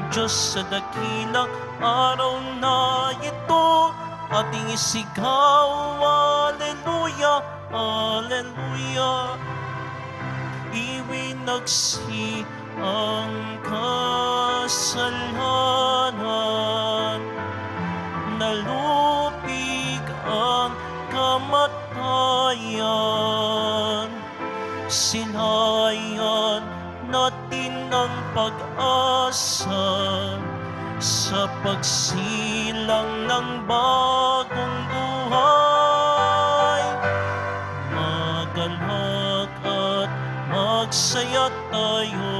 Diyos sa dakilang araw na ito. Ating isigaw, Alleluia, Alleluia. Iwinagsi ang kasalanan, nalupig ang kamatayan. Silayan natin ang pag-asa sa pagsilang ng bagong buhay. Magalak at magsaya tayo,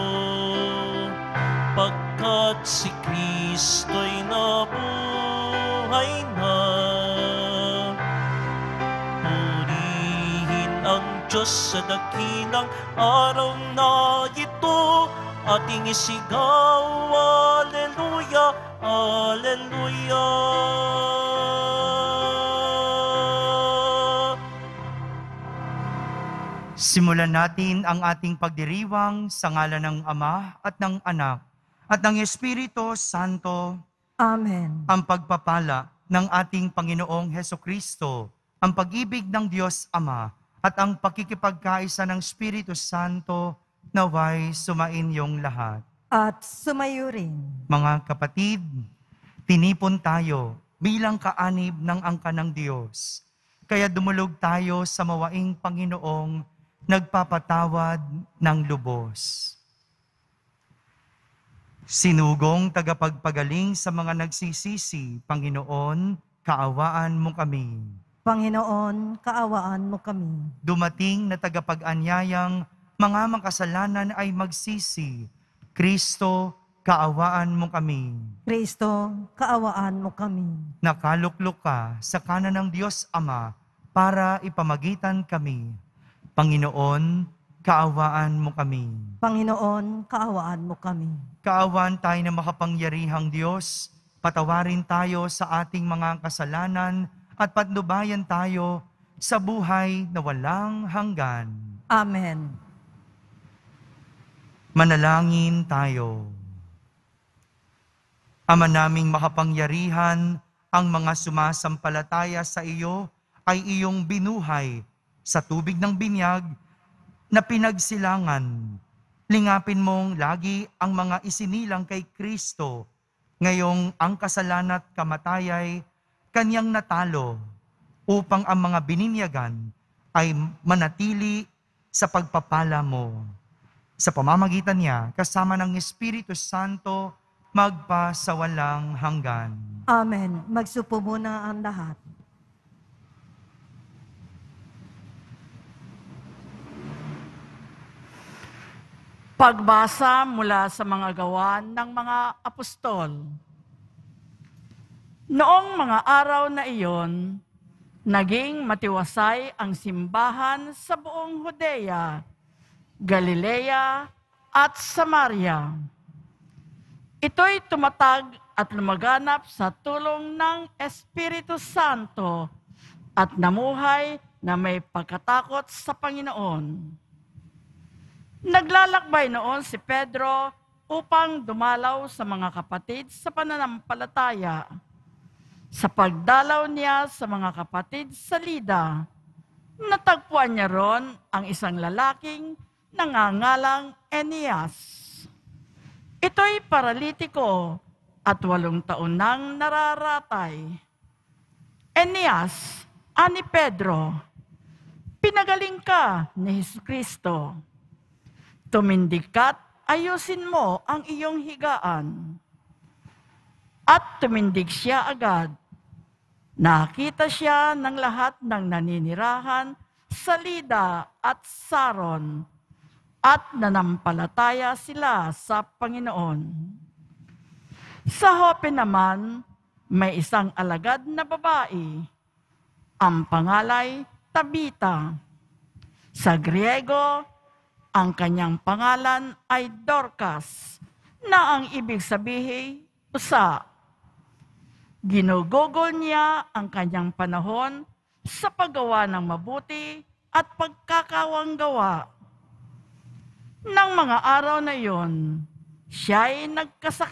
pagkat si Kristo'y nabuhay na. Purihin ang Diyos sa dakilang araw na ito. Ating isigaw, Alleluia, Alleluia. Simulan natin ang ating pagdiriwang sa ngalan ng Ama at ng Anak at ng Espiritu Santo. Amen. Ang pagpapala ng ating Panginoong Hesukristo, ang pag-ibig ng Diyos Ama at ang pakikipagkaisa ng Espiritu Santo naway sumain yung lahat. At sumayo rin. Mga kapatid, tinipon tayo bilang kaanib ng angka ng Diyos. Kaya dumulog tayo sa mawaing Panginoong nagpapatawad ng lubos. Sinugong tagapagpagaling sa mga nagsisisi, Panginoon, kaawaan mo kami. Panginoon, kaawaan mo kami. Dumating na tagapag-anyayang mga makasalanan ay magsisi. Kristo, kaawaan mo kami. Kristo, kaawaan mo kami. Nakaluklok ka sa kanan ng Diyos Ama para ipamagitan kami. Panginoon, kaawaan mo kami. Panginoon, kaawaan mo kami. Kaawaan tayo na makapangyarihang Diyos, patawarin tayo sa ating mga kasalanan at patnubayan tayo sa buhay na walang hanggan. Amen. Manalangin tayo. Ama naming makapangyarihan, ang mga sumasampalataya sa iyo ay iyong binuhay sa tubig ng binyag na pinagsilangan. Lingapin mong lagi ang mga isinilang kay Kristo, ngayong ang kasalanan at kamatayay kanyang natalo, upang ang mga bininyagan ay manatili sa pagpapala mo. Sa pamamagitan niya, kasama ng Espiritu Santo, magpa sa walang hanggan. Amen. Magsupo muna ang lahat. Pagbasa mula sa mga gawa ng mga apostol. Noong mga araw na iyon, naging matiwasay ang simbahan sa buong Judea, Galilea at Samaria. Ito'y tumatag at lumaganap sa tulong ng Espiritu Santo at namuhay na may pagkatakot sa Panginoon. Naglalakbay noon si Pedro upang dumalaw sa mga kapatid sa pananampalataya. Sa pagdalaw niya sa mga kapatid sa Lida, natagpuan niya ron ang isang lalaking nangangalang Eneas. Ito'y paralitiko at 8 taon nang nararatay. Eneas, ani Pedro, pinagaling ka ni Jesucristo. Tumindig ka't ayusin mo ang iyong higaan. At tumindig siya agad. Nakita siya ng lahat ng naninirahan sa Lida at Saron, at nanampalataya sila sa Panginoon. Sa Joppe naman, may isang alagad na babae. Ang pangalay, Tabita. Sa Griego, ang kanyang pangalan ay Dorcas, na ang ibig sabihin, pusa. Ginugugol niya ang kanyang panahon sa paggawa ng mabuti at pagkakawang gawa. Nang mga araw na iyon, siya'y nagkasakit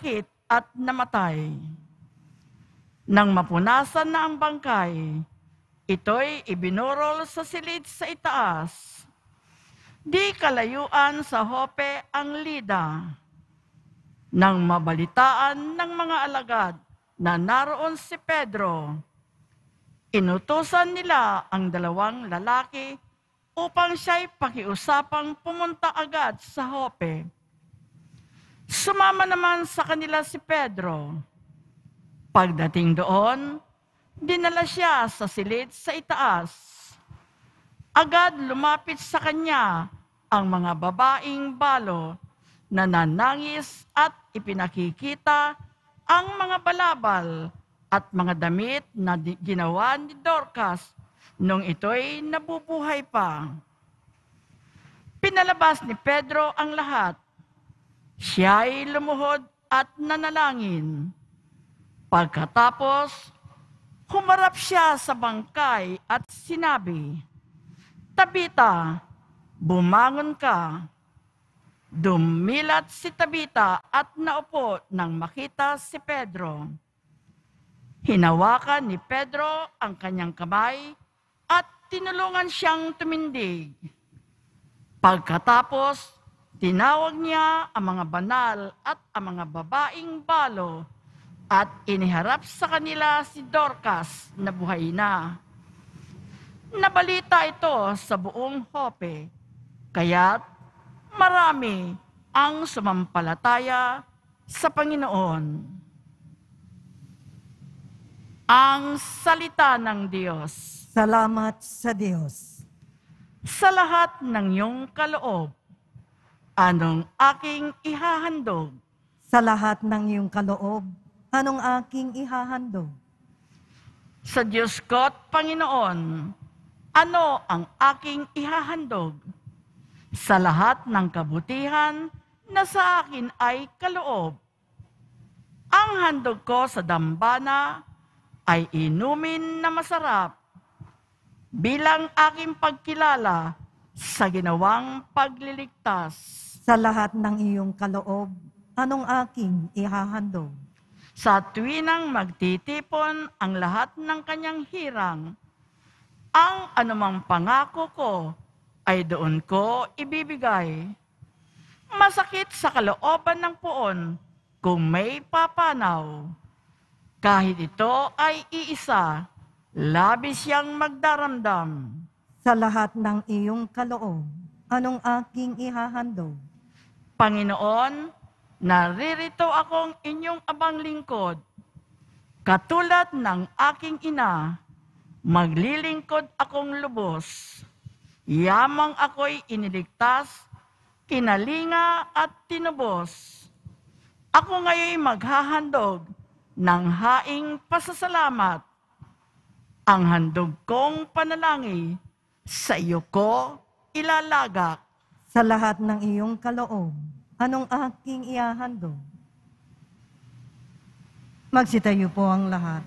at namatay. Nang mapunasan na ang bangkay, ito'y ibinurol sa silid sa itaas. Di kalayuan sa Jope ang Lida. Nang mabalitaan ng mga alagad na naroon si Pedro, inutusan nila ang dalawang lalaki upang siya'y pakiusapang pumunta agad sa Jope. Sumama naman sa kanila si Pedro. Pagdating doon, dinala siya sa silid sa itaas. Agad lumapit sa kanya ang mga babaeng balo na nanangis at ipinakikita ang mga balabal at mga damit na ginawa ni Dorcas nung ito'y nabubuhay pa. Pinalabas ni Pedro ang lahat. Siya'y lumuhod at nanalangin. Pagkatapos, humarap siya sa bangkay at sinabi, "Tabita, bumangon ka." Dumilat si Tabita at naupo nang makita si Pedro. Hinawakan ni Pedro ang kanyang kamay at tinulungan siyang tumindig. Pagkatapos, tinawag niya ang mga banal at ang mga babaeng balo at iniharap sa kanila si Dorcas na buhay na. Nabalita ito sa buong Jope, kaya't marami ang sumampalataya sa Panginoon. Ang salita ng Diyos. Salamat sa Diyos. Sa lahat ng iyong kaloob, anong aking ihahandog? Sa lahat ng iyong kaloob, anong aking ihahandog? Sa Diyos ko't Panginoon, ano ang aking ihahandog? Sa lahat ng kabutihan na sa akin ay kaloob. Ang handog ko sa dambana ay inumin na masarap bilang aking pagkilala sa ginawang pagliligtas. Sa lahat ng iyong kaloob, anong aking ihahandog? Sa tuwinang magtitipon ang lahat ng kanyang hirang, ang anumang pangako ko ay doon ko ibibigay. Masakit sa kalooban ng puon kung may papanaw. Kahit ito ay iisa, labis siyang magdaramdam. Sa lahat ng iyong kaloob, anong aking ihahandog? Panginoon, naririto akong inyong abang lingkod. Katulad ng aking ina, maglilingkod akong lubos. Yamang ako'y iniligtas, kinalinga at tinubos. Ako ngayon maghahandog ng haing pasasalamat. Ang handog kong panalangin, sa iyo ko ilalagak. Sa lahat ng iyong kaloob, anong aking ihahandog? Magsitayo po ang lahat.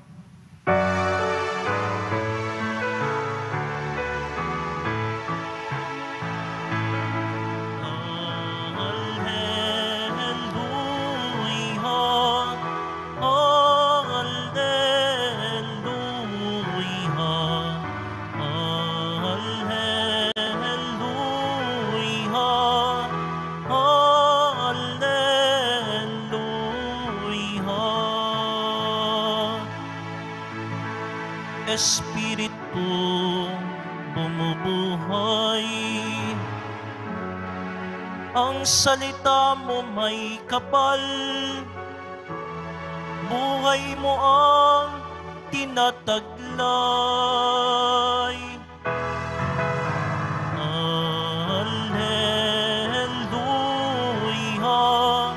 Espiritu bumubuhay. Ang salita mo may kapal. Buhay mo ang tinataglay. Alleluia.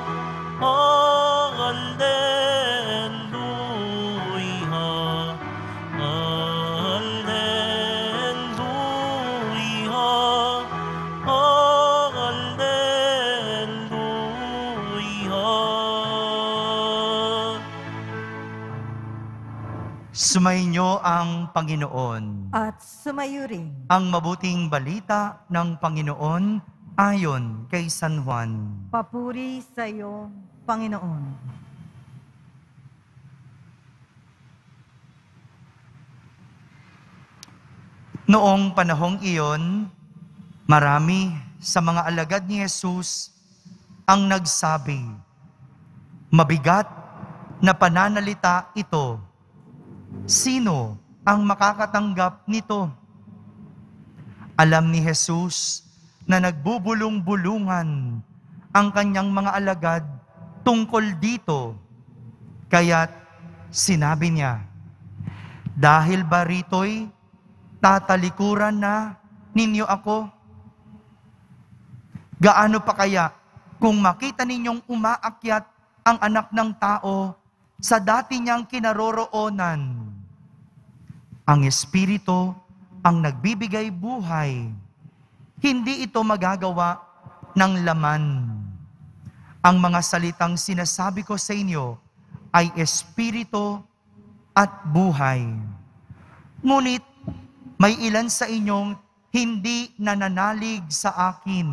Sumainyo ang Panginoon. At sumayo rin. Ang mabuting balita ng Panginoon ayon kay San Juan. Papuri sa iyo, Panginoon. Noong panahong iyon, marami sa mga alagad ni Jesus ang nagsabi, "Mabigat na pananalita ito. Sino ang makakatanggap nito?" Alam ni Jesus na nagbubulong-bulungan ang kanyang mga alagad tungkol dito. Kaya't sinabi niya, "Dahil ba rito'y tatalikuran na ninyo ako? Gaano pa kaya kung makita ninyong umaakyat ang anak ng tao sa dati niyang kinaroroonan? Ang Espiritu ang nagbibigay buhay. Hindi ito magagawa ng laman. Ang mga salitang sinasabi ko sa inyo ay Espiritu at buhay. Ngunit may ilan sa inyong hindi nananalig sa akin."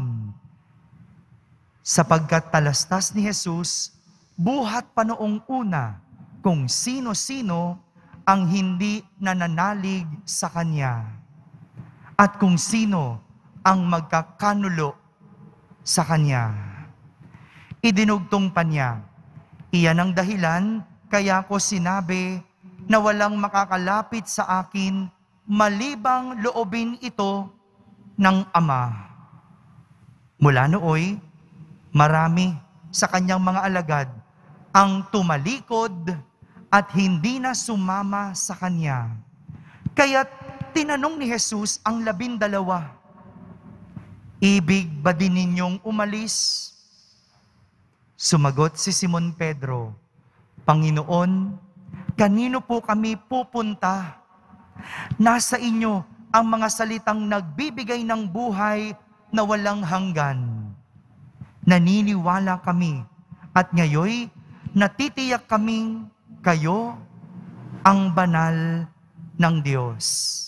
Sapagkat talastas ni Jesus, buhat pa noong una kung sino-sino ang hindi nananalig sa Kanya at kung sino ang magkakanulo sa Kanya. Idinugtong pa niya, "Iyan ang dahilan kaya ko sinabi na walang makakalapit sa akin malibang loobin ito ng Ama." Mula nooy, marami sa kanyang mga alagad ang tumalikod at hindi na sumama sa kanya. Kaya't tinanong ni Jesus ang 12, "Ibig ba din ninyong umalis?" Sumagot si Simon Pedro, "Panginoon, kanino po kami pupunta? Nasa inyo ang mga salitang nagbibigay ng buhay na walang hanggan. Naniniwala kami at ngayoy natitiyak kaming kayo ang banal ng Diyos."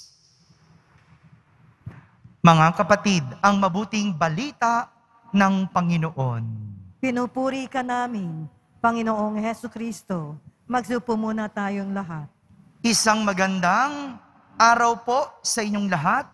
Mga kapatid, ang mabuting balita ng Panginoon. Pinupuri ka namin, Panginoong Hesukristo. Magsupo muna tayong lahat. Isang magandang araw po sa inyong lahat.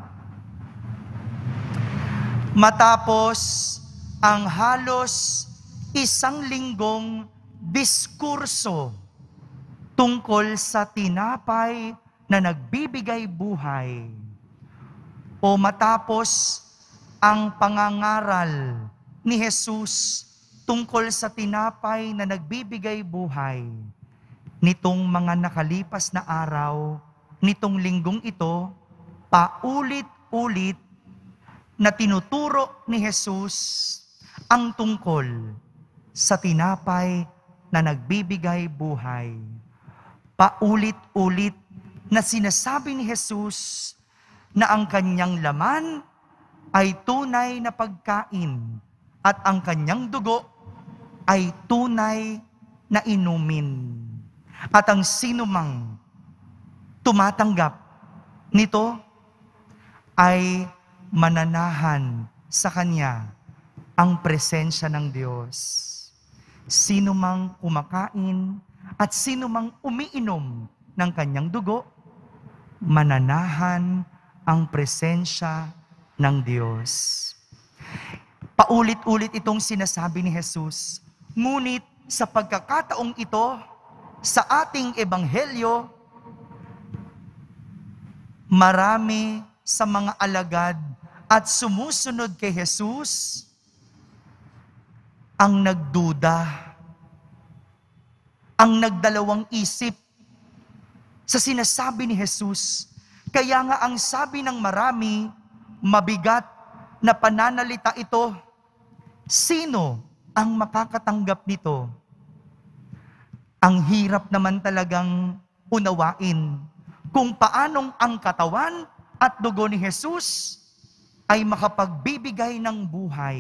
Matapos ang halos isang linggong diskurso tungkol sa tinapay na nagbibigay buhay, o matapos ang pangangaral ni Jesus tungkol sa tinapay na nagbibigay buhay, nitong mga nakalipas na araw, nitong linggong ito, paulit-ulit na tinuturo ni Jesus ang tungkol sa tinapay na nagbibigay buhay. Paulit-ulit na sinasabi ni Jesus na ang kanyang laman ay tunay na pagkain at ang kanyang dugo ay tunay na inumin. At ang sinumang tumatanggap nito ay mananahan sa kanya ang presensya ng Diyos. Sino mang kumakain at sino mang umiinom ng kanyang dugo, mananahan ang presensya ng Diyos. Paulit-ulit itong sinasabi ni Jesus. Ngunit sa pagkakataong ito, sa ating ebanghelyo, marami sa mga alagad at sumusunod kay Jesus ang nagduda, ang nagdalawang isip sa sinasabi ni Jesus. Kaya nga ang sabi ng marami, mabigat na pananalita ito. Sino ang makakatanggap nito? Ang hirap naman talagang unawain kung paanong ang katawan at dugo ni Jesus ay makapagbibigay ng buhay.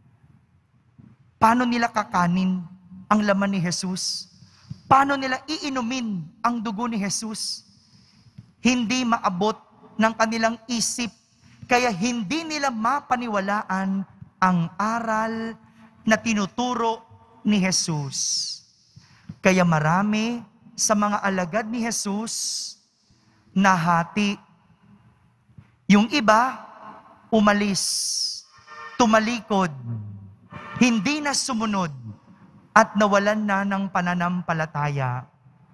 Paano nila kakanin ang laman ni Jesus? Paano nila iinumin ang dugo ni Jesus? Hindi maabot ng kanilang isip, kaya hindi nila mapaniwalaan ang aral na tinuturo ni Jesus. Kaya marami sa mga alagad ni Jesus nahati Yung iba, umalis, tumalikod, hindi na sumunod, at nawalan na ng pananampalataya.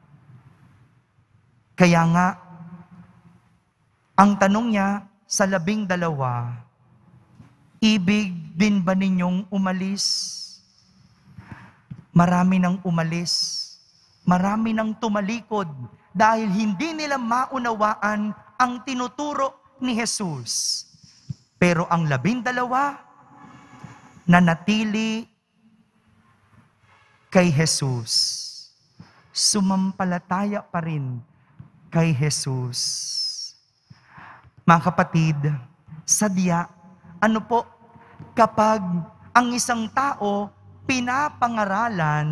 Kaya nga, ang tanong niya sa 12, ibig din ba ninyong umalis? Marami nang umalis, marami nang tumalikod dahil hindi nila maunawaan ang tinuturo ni Jesus. Pero ang 12, nanatili kay Jesus. Sumampalataya pa rin kay Jesus. Mga kapatid, sadya, ano po, kapag ang isang tao pinapangaralan,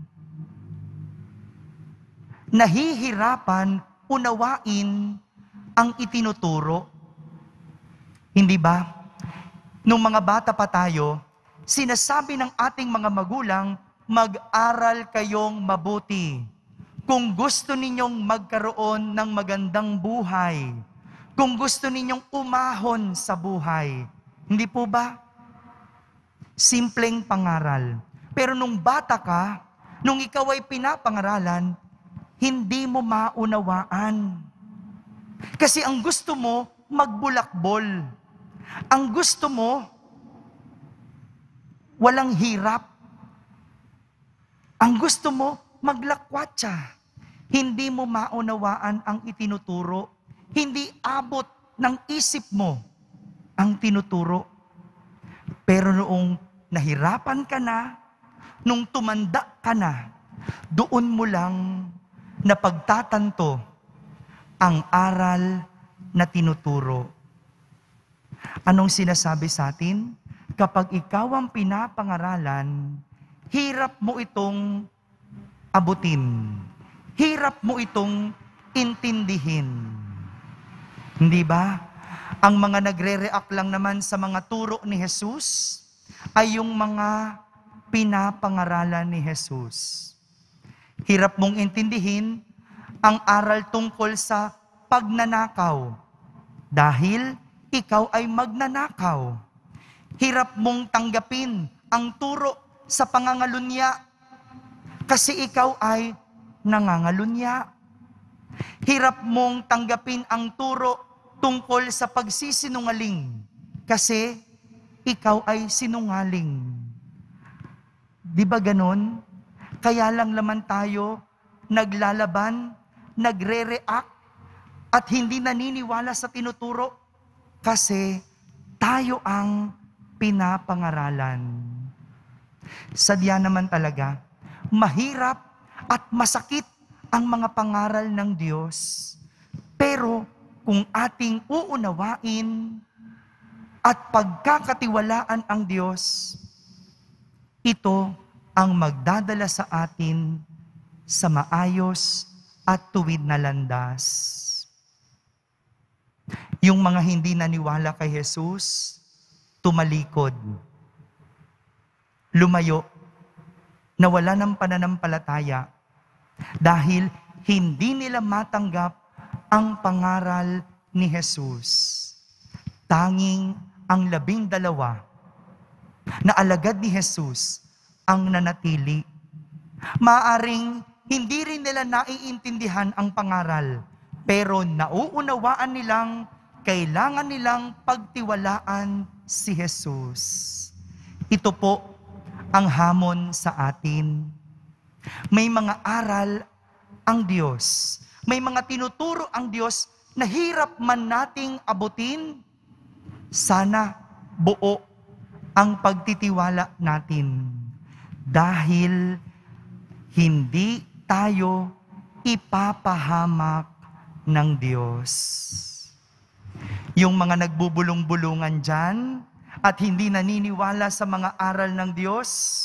nahihirapan unawain ang itinuturo. Hindi ba? Nung mga bata pa tayo, sinasabi ng ating mga magulang, mag-aral kayong mabuti. Kung gusto ninyong magkaroon ng magandang buhay, kung gusto ninyong umahon sa buhay. Hindi po ba? Simpleng pangaral. Pero nung bata ka, nung ikaw ay pinapangaralan, hindi mo maunawaan. Kasi ang gusto mo, magbulakbol. Ang gusto mo, walang hirap. Ang gusto mo, maglakwatsa. Hindi mo maunawaan ang itinuturo. Hindi abot ng isip mo ang tinuturo. Pero noong nahirapan ka na, nung tumanda ka na, doon mo lang napagtatanto ang aral na tinuturo. Anong sinasabi sa atin? Kapag ikaw ang pinapangaralan, hirap mo itong abutin. Hirap mo itong intindihin. Hindi ba? Ang mga nagre-react lang naman sa mga turo ni Jesus ay yung mga pinapangaralan ni Jesus. Hirap mong intindihin ang aral tungkol sa pagnanakaw dahil ikaw ay magnanakaw. Hirap mong tanggapin ang turo sa pangangalunya kasi ikaw ay nangangalunya. Hirap mong tanggapin ang turo tungkol sa pagsisinungaling kasi ikaw ay sinungaling. Di ba ganon? Kaya lang naman tayo naglalaban, nagre-react, at hindi naniniwala sa tinuturo kasi tayo ang pinapangaralan. Sadya naman talaga, mahirap at masakit ang mga pangaral ng Diyos. Pero kung ating uunawain at pagkakatiwalaan ang Diyos, ito ang magdadala sa atin sa maayos at tuwid na landas. Yung mga hindi naniwala kay Jesus, tumalikod, lumayo, nawala ng pananampalataya dahil hindi nila matanggap ang pangaral ni Jesus. Tanging ang 12 na alagad ni Jesus ang nanatili. Maaring hindi rin nila naiintindihan ang pangaral, pero nauunawaan nilang kailangan nilang pagtiwalaan si Jesus. Ito po ang hamon sa atin. May mga aral ang Diyos. May mga tinuturo ang Diyos na hirap man nating abutin. Sana buo ang pagtitiwala natin. Dahil hindi tayo ipapahamak ng Diyos. Yung mga nagbubulong-bulungan dyan at hindi naniniwala sa mga aral ng Diyos,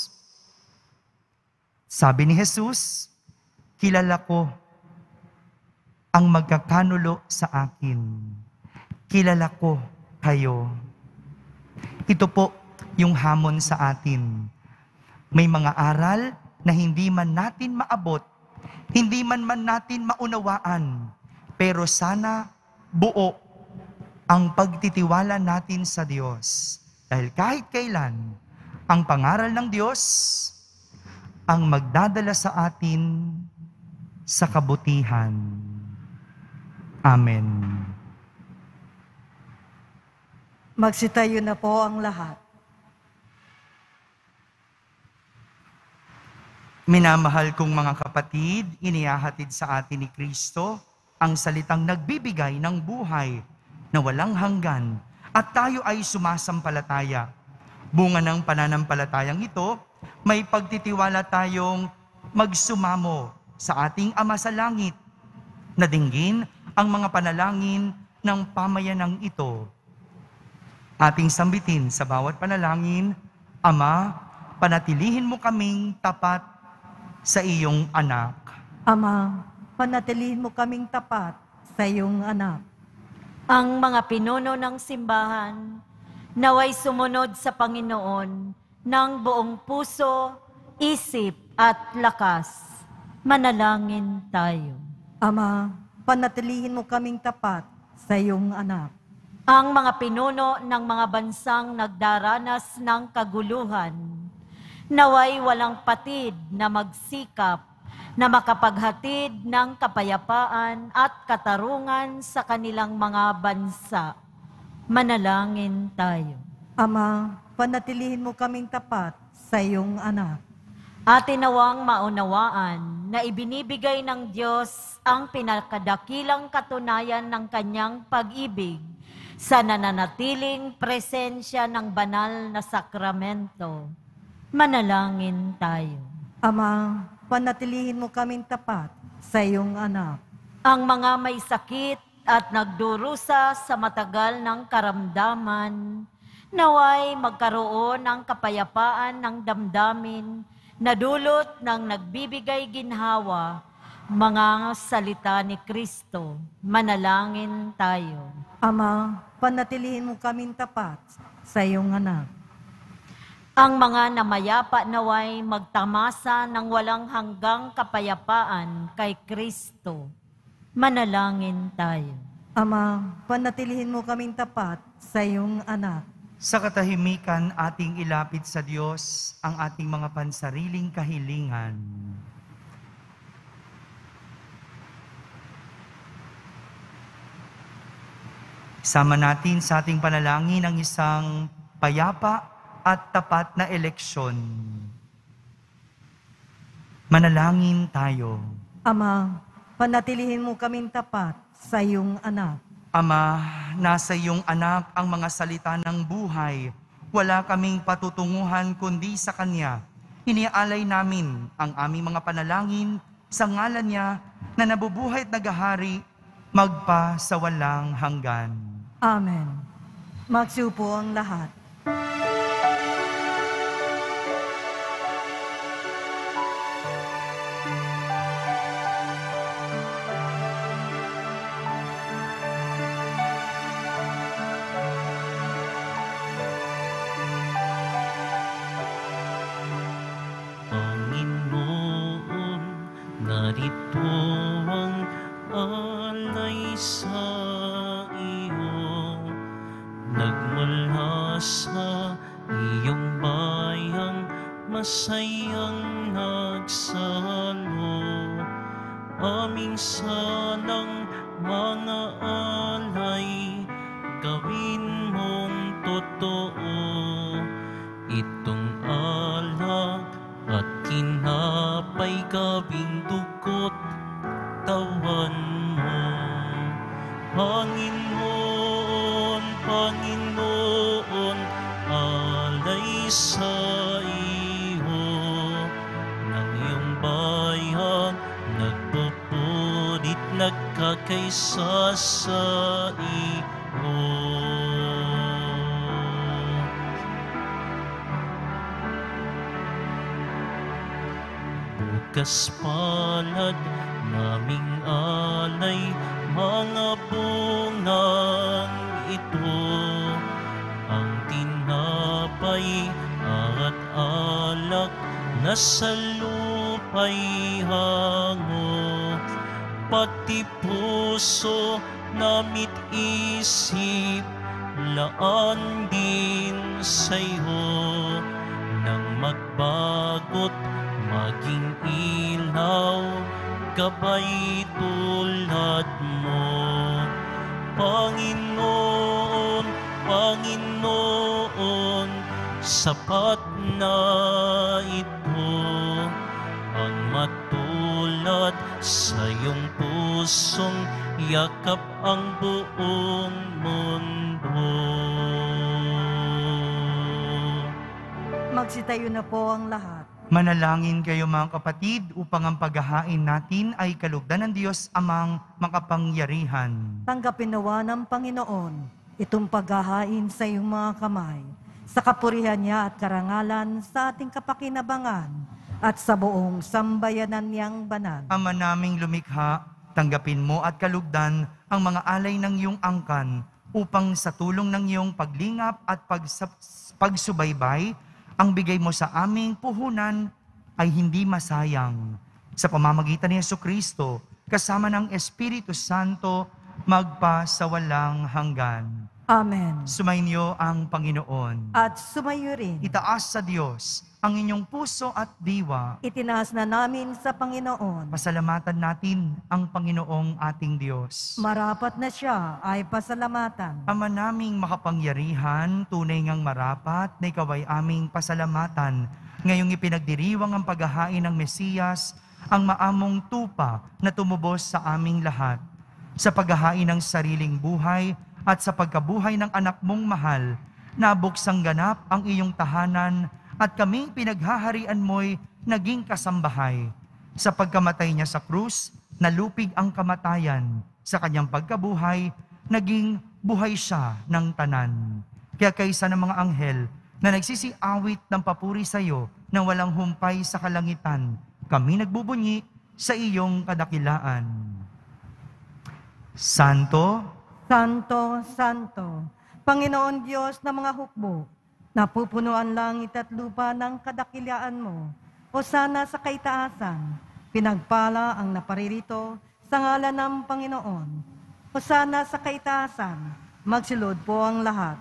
sabi ni Jesus, kilala ko ang magkakanulo sa akin. Kilala ko kayo. Ito po yung hamon sa atin. May mga aral na hindi man natin maabot, hindi man natin maunawaan, pero sana buo ang pagtitiwala natin sa Diyos. Dahil kahit kailan, ang pangaral ng Diyos ang magdadala sa atin sa kabutihan. Amen. Magsitayo na po ang lahat. Minamahal kong mga kapatid, inihahatid sa atin ni Kristo ang salitang nagbibigay ng buhay na walang hanggan at tayo ay sumasampalataya. Bunga ng pananampalatayang ito, may pagtitiwala tayong magsumamo sa ating Ama sa Langit na dinggin ang mga panalangin ng pamayanang ito. Ating sambitin sa bawat panalangin, Ama, panatilihin mo kaming tapat sa iyong anak. Ama, panatilihin mo kaming tapat sa iyong anak. Ang mga pinuno ng simbahan, naway sumunod sa Panginoon ng buong puso, isip at lakas. Manalangin tayo. Ama, panatilihin mo kaming tapat sa iyong anak. Ang mga pinuno ng mga bansang nagdaranas ng kaguluhan, naway walang patid na magsikap na makapaghatid ng kapayapaan at katarungan sa kanilang mga bansa. Manalangin tayo. Ama, panatilihin mo kaming tapat sa iyong anak. Atin nawang maunawaan na ibinibigay ng Diyos ang pinakadakilang katunayan ng kanyang pag-ibig sa nananatiling presensya ng banal na sakramento. Manalangin tayo. Ama, panatilihin mo kaming tapat sa iyong anak. Ang mga may sakit at nagdurusa sa matagal ng karamdaman, naway magkaroon ng kapayapaan ng damdamin na dulot ng nagbibigay ginhawa, mga salita ni Kristo. Manalangin tayo. Ama, panatilihin mo kaming tapat sa iyong anak. Ang mga namayapa naway magtamasa ng walang hanggang kapayapaan kay Kristo. Manalangin tayo. Ama, panatilihin mo kaming tapat sa iyong anak. Sa katahimikan ating ilapit sa Diyos ang ating mga pansariling kahilingan. Sama natin sa ating panalangin ang isang payapa at tapat na eleksyon. Manalangin tayo. Ama, panatilihin mo kaming tapat sa iyong anak. Ama, nasa iyong anak ang mga salita ng buhay. Wala kaming patutunguhan kundi sa Kanya. Iniaalay namin ang aming mga panalangin sa ngalan niya na nabubuhay at naghahari magpa sa walang hanggan. Amen. Magsiupo ang lahat. Panginoon, narito ang alay sa iyo. Nagmula sa iyong bayang masayang nagsalo. Aming salang mga alay, gawin mong totoo. Itong alak at kinapay gawing dugot tawan mo. Panginoon, Panginoon, alay sa iyo ng iyong bayan, nagpupunit, nagkakaisa sa iyo. Bukas palad naming alay, mga bungang ito, ang tinapay at alak na sa lupa'y hango, pati puso namit isip, laan din sa'yo, nang magbagot maging ilaw, gabay tulad mo. Panginoon, Panginoon, sapat na ito, ang matulad sa iyong pusong yakap ang buong mundo. Magsitayo na po ang lahat. Manalangin kayo mga kapatid upang ang paghahain natin ay kalugdan ng Diyos amang makapangyarihan. Tanggapin nawa ng Panginoon itong paghahain sa iyong mga kamay, sa kapurihan niya at karangalan sa ating kapakinabangan at sa buong sambayanan niyang banal. Ama naming lumikha, tanggapin mo at kalugdan ang mga alay ng iyong angkan upang sa tulong ng iyong paglingap at pagsubaybay, ang bigay mo sa aming puhunan ay hindi masayang. Sa pamamagitan ni Jesucristo, kasama ng Espiritu Santo, magpa sa walang hanggan. Amen. Sumainyo ang Panginoon. At sumayo rin. Itaas sa Diyos ang inyong puso at diwa. Itinaas na namin sa Panginoon. Pasalamatan natin ang Panginoong ating Diyos. Marapat na siya ay pasalamatan. Ama naming makapangyarihan, tunay ngang marapat na ikaw ay aming pasalamatan. Ngayong ipinagdiriwang ang paghahain ng Mesiyas, ang maamong tupa na tumubos sa aming lahat. Sa paghahain ng sariling buhay at sa pagkabuhay ng anak mong mahal, nabuksang ganap ang iyong tahanan at kaming pinaghaharian mo'y naging kasambahay. Sa pagkamatay niya sa krus, nalupig ang kamatayan. Sa kanyang pagkabuhay, naging buhay siya ng tanan. Kaya kaysa ng mga anghel na nagsisiawit ng papuri sa iyo na walang humpay sa kalangitan, kami nagbubunyi sa iyong kadakilaan. Santo, Santo, Santo, Panginoon Diyos ng mga hukbo, napupunuan langit at lupa ng kadakilaan mo. Hosana sa kaitaasan, pinagpala ang naparirito sa ngalan ng Panginoon. Hosana sa kaitaasan, magsilod po ang lahat.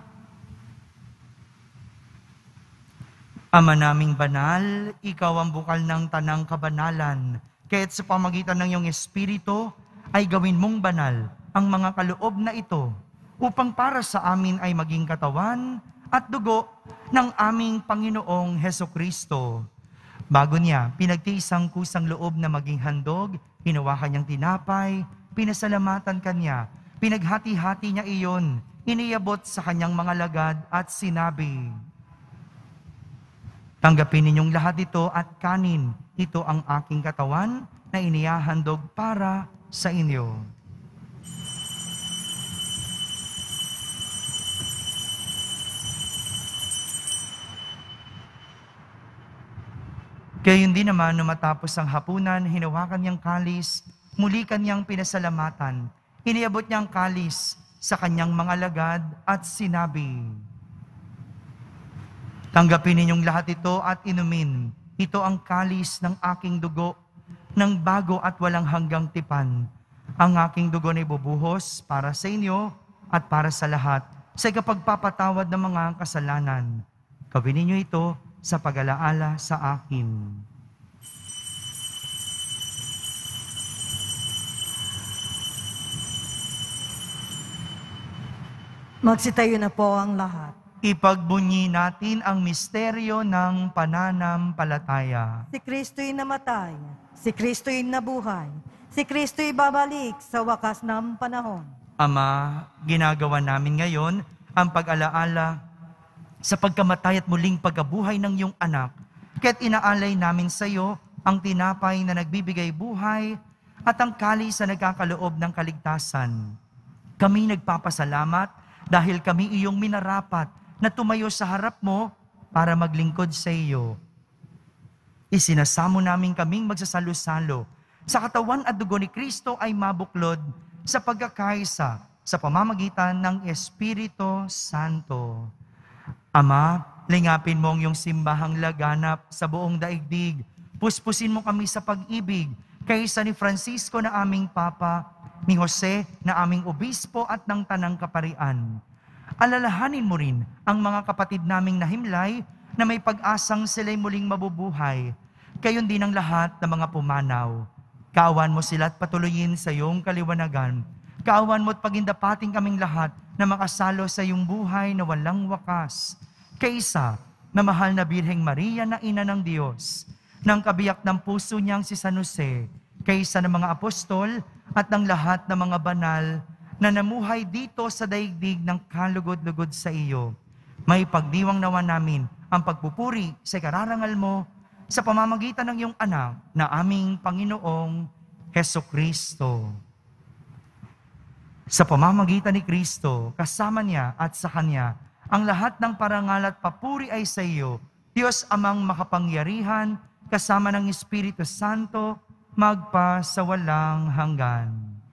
Ama naming banal, ikaw ang bukal ng tanang kabanalan. Kaya't sa pamagitan ng iyong Espiritu, ay gawin mong banal ang mga kaloob na ito upang para sa amin ay maging katawan at dugo ng aming Panginoong Hesukristo. Bago niya, pinagtiis ang kusang loob na maging handog, hinawakan niyang tinapay, pinasalamatan kanya, pinaghati-hati niya iyon, iniyabot sa kanyang mga lagad at sinabi, "Tanggapin ninyong lahat ito at kanin, ito ang aking katawan na inihahandog para sa inyo." Gayon din naman, nung matapos ang hapunan, hinawakan niyang kalis, muli kanyang pinasalamatan. Iniabot niyang kalis sa kanyang mga lagad at sinabi, "Tanggapin ninyong lahat ito at inumin. Ito ang kalis ng aking dugo, ng bago at walang hanggang tipan. Ang aking dugo na ibubuhos para sa inyo at para sa lahat, sa ikapagpapatawad ng mga kasalanan. Gawin ninyo ito sa pag-alaala sa akin." Magsitayo na po ang lahat. Ipagbunyi natin ang misteryo ng pananampalataya. Si Kristo'y namatay, si Kristo'y nabuhay, si Kristo'y babalik sa wakas ng panahon. Ama, ginagawa namin ngayon ang pag-alaala sa pagkamatay at muling pagkabuhay ng iyong anak. Kaya't inaalay namin sa iyo ang tinapay na nagbibigay buhay at ang kalis na nagkakaloob ng kaligtasan. Kami nagpapasalamat dahil kami iyong minarapat na tumayo sa harap mo para maglingkod sa iyo. Isinasamo namin kaming magsasalo-salo sa katawan at dugo ni Kristo ay mabuklod sa pagkakaisa sa pamamagitan ng Espiritu Santo. Ama, lingapin mo ang iyong simbahang laganap sa buong daigdig. Puspusin mo kami sa pag-ibig kaysa ni Francisco na aming Papa, ni Jose na aming obispo at ng Tanang Kaparian. Alalahanin mo rin ang mga kapatid naming nahimlay na may pag-asang sila'y muling mabubuhay. Gayon din ang lahat ng mga pumanaw. Kaawan mo sila at patuloyin sa iyong kaliwanagan. Kaawan mo at pagindapating kaming lahat na makasalo sa iyong buhay na walang wakas. Kaysa na mahal na Birheng Maria na ina ng Diyos, ng kabiyak ng puso niyang si San Jose, kaysa ng mga apostol at ng lahat ng mga banal na namuhay dito sa daigdig ng kalugod-lugod sa iyo. May pagdiwang nawa namin ang pagpupuri sa kararangal mo sa pamamagitan ng iyong anak na aming Panginoong Hesukristo. Sa pamamagitan ni Kristo, kasama niya at sa Kanya, ang lahat ng parangal at papuri ay sa iyo, Diyos amang makapangyarihan, kasama ng Espiritu Santo, magpa sa walang hanggan.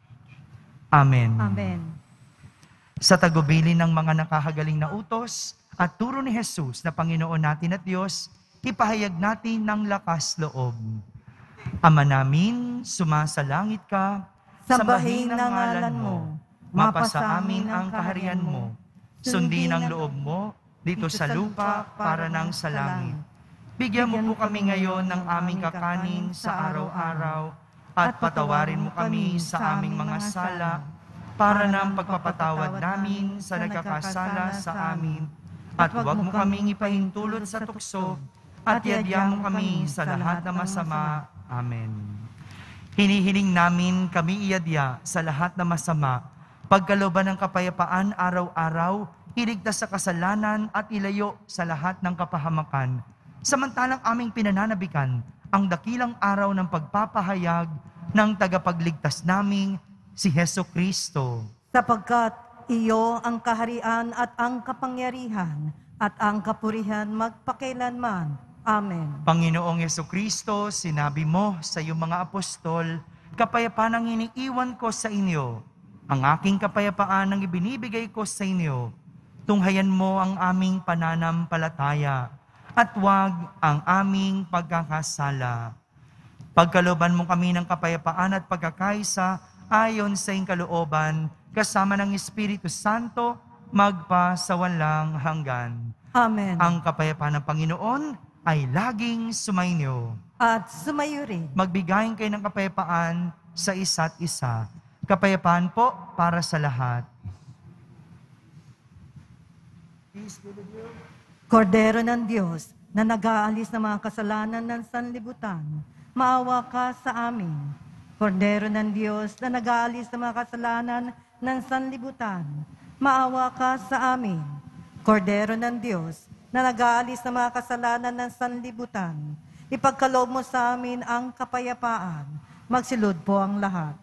Amen. Amen. Sa tagubilin ng mga nakahagaling na utos at turo ni Jesus na Panginoon natin at Diyos, ipahayag natin ng lakas loob. Ama namin, sumasalangit ka, Sambahin ng ngalan mo, mapasa amin ang kaharian mo, sundin ang loob mo dito sa lupa para nang sa langit. Bigyan mo po kami ngayon ng aming kakanin sa araw-araw at patawarin mo kami sa aming mga sala para ng pagpapatawad namin sa nagkakasala sa amin. At huwag mo kaming ipahintulot sa tukso at yadya mo kami sa lahat ng masama. Amen. Hinihiling namin kami iyadya sa lahat ng masama, pagkalooban ng kapayapaan araw-araw, iligtas sa kasalanan at ilayo sa lahat ng kapahamakan. Samantalang aming pinananabikan ang dakilang araw ng pagpapahayag ng tagapagligtas naming si Hesukristo. Sapagkat iyo ang kaharian at ang kapangyarihan at ang kapurihan magpakailanman. Amen. Panginoong Hesukristo, sinabi mo sa iyong mga apostol, kapayapaan ang iniiwan ko sa inyo. Ang aking kapayapaan ang ibinibigay ko sa inyo. Tunghayan mo ang aming pananampalataya at huwag ang aming pagkakasala. Pagkalooban mo kami ng kapayapaan at pagkakaisa ayon sa iyong kalooban, kasama ng Espiritu Santo, magpa sa walang hanggan. Amen. Ang kapayapaan ng Panginoon ay laging sumainyo. At sumayo rin. Magbigayin kayo ng kapayapaan sa isa't isa. Kapayapaan po para sa lahat. Kordero ng Diyos na nag-aalis ng mga kasalanan ng sanlibutan, maawa ka sa amin. Kordero ng Diyos na nag-aalis ng mga kasalanan ng sanlibutan, maawa ka sa amin. Kordero ng Diyos na nag-aalis ng mga kasalanan ng sanlibutan, ipagkaloob mo sa amin ang kapayapaan. Magsilod po ang lahat.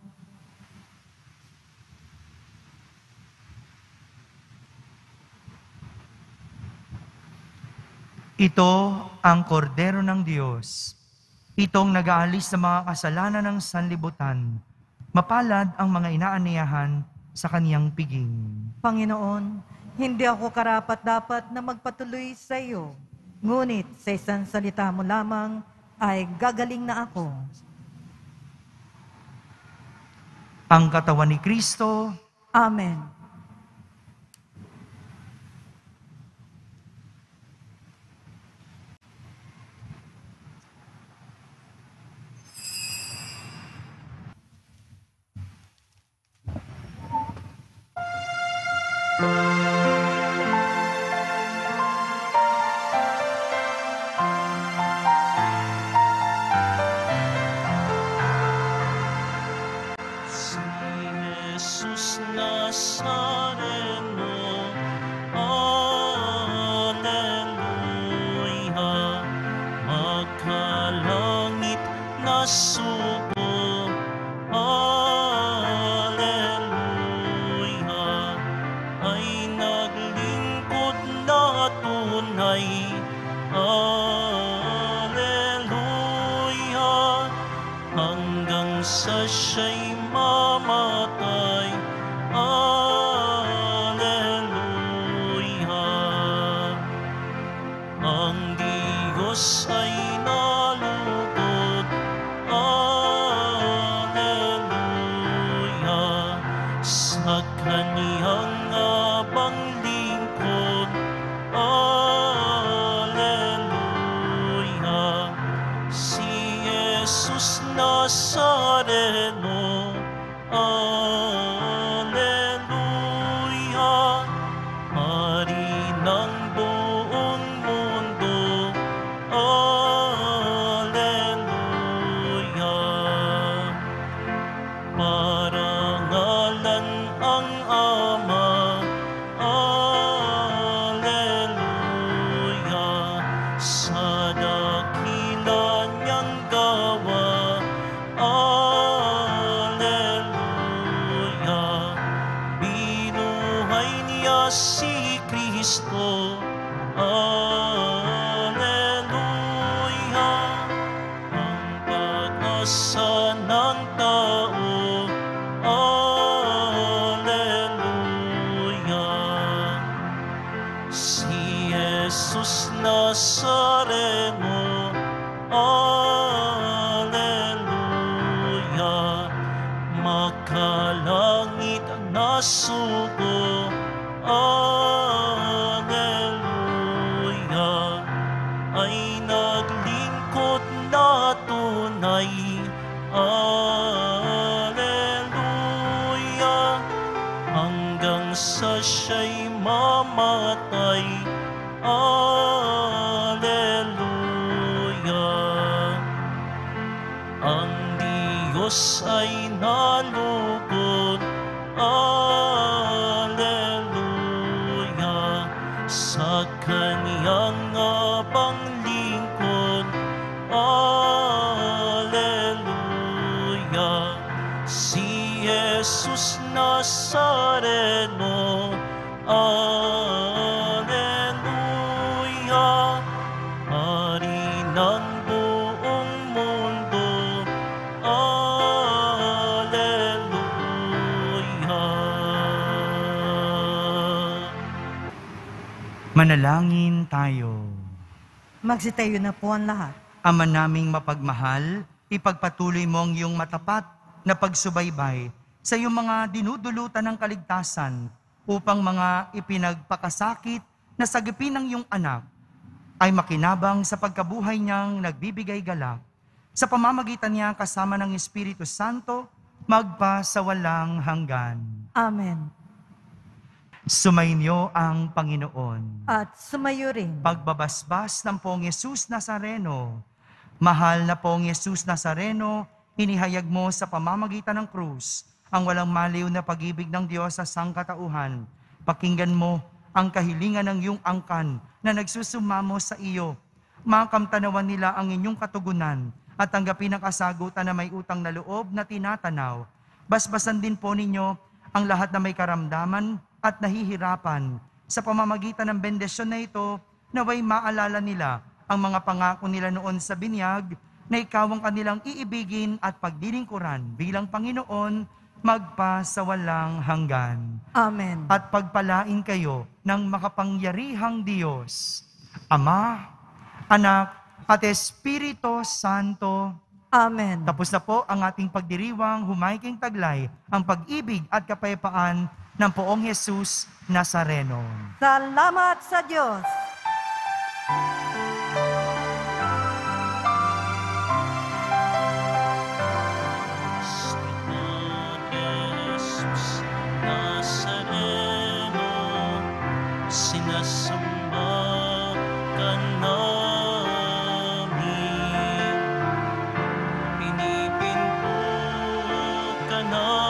Ito ang kordero ng Diyos. Itong nag-aalis sa mga kasalanan ng sanlibutan. Mapalad ang mga inaaniyahan sa kaniyang piging. Panginoon, hindi ako karapat-dapat na magpatuloy sa iyo. Ngunit sa isang salita mo lamang ay gagaling na ako. Ang katawan ni Kristo. Amen. Sa siya'y mamatay. Alleluia. Ang Diyos ay nalugod. Alleluia. Jesus Nazareno. Alleluia. Hari ng buong mundo. Alleluia. Parangalan ang Ama. Alleluia. Sa dakila niyang gawa. Alleluia. Binuhay niya si Kristo. Alleluia. Ang pag-asa ng tao. Alleluia. Si Jesus Nazareno. Alleluia. Makalangit na sugo. Alleluia. Ay naglingkod na tunay. Alleluia. Hanggang sa siya'y mamatay. Alleluia. Ang Diyos ay nalugod. Alleluia. Sa kaniyang abang lingkod. Alleluia. Si Jesus Nazareno. Alleluia. Hari ng buong mundo. Alleluia. Manalangin tayo. Magsitayo na po ang lahat. Ama naming mapagmahal, ipagpatuloy mo ang iyong matapat na pagsubaybay sa iyong mga dinudulutan ng kaligtasan upang mga ipinagpakasakit na sagipin ng iyong anak ay makinabang sa pagkabuhay niyang nagbibigay galak. Sa pamamagitan niya kasama ng Espiritu Santo, magpa sa walang hanggan. Amen. Sumainyo ang Panginoon. At sumayo rin. Pagbabasbas ng Poong Yesus Nazareno. Mahal na Poong Yesus Nazareno, inihayag mo sa pamamagitan ng krus ang walang maliw na pag-ibig ng Diyos sa sangkatauhan. Pakinggan mo ang kahilingan ng iyong angkan na nagsusumamo sa iyo. Makamtanawan nila ang inyong katugunan at tanggapin ang kasagutan na may utang na loob na tinatanaw. Basbasan din po ninyo ang lahat na may karamdaman at nahihirapan. Sa pamamagitan ng bendisyon na ito, naway maalala nila ang mga pangako nila noon sa binyag na ikaw ang kanilang iibigin at pagdilingkuran bilang Panginoon magpa sa walang hanggan. Amen. At pagpalain kayo ng makapangyarihang Diyos, Ama, Anak, at Espiritu Santo. Amen. Tapos na po ang ating pagdiriwang, humayking taglay ang pag-ibig at kapayapaan ng Poong Jesus Nazareno. Salamat sa Diyos. Jesus Nazareno, sinasamba ka namin, pinipinto ka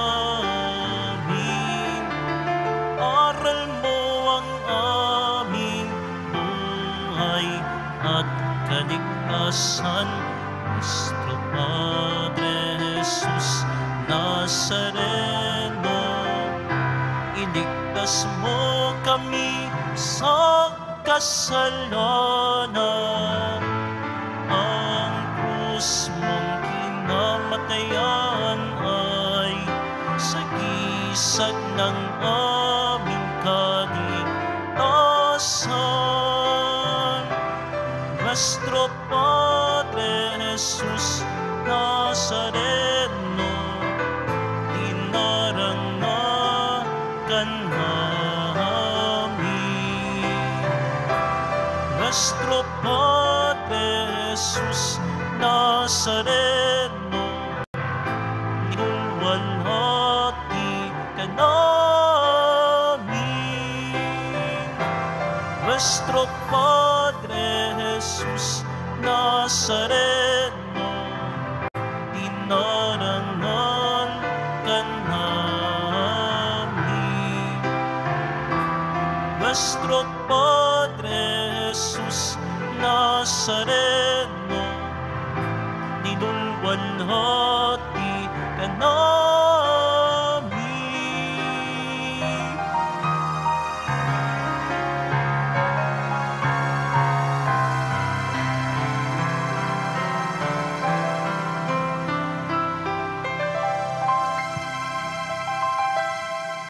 namin, aral mo ang aming buhay at kaligtasan, Nuestro Padre Jesus Nazareno, iligtas mo kami sa kasalanan. Ang krus mong kinamatayan ay sagisag ng aming kaligtasan. Nuestro Padre Jesus Nazareno, dinarangakan namin. Nuestro Padre Jesus Nazareno, niluwalhati ka namin. Nuestro Padre Jesus Nazareno, dinarangan ka namin. Nuestro Padre Jesus Nazareno, nilulwalhati ka namin.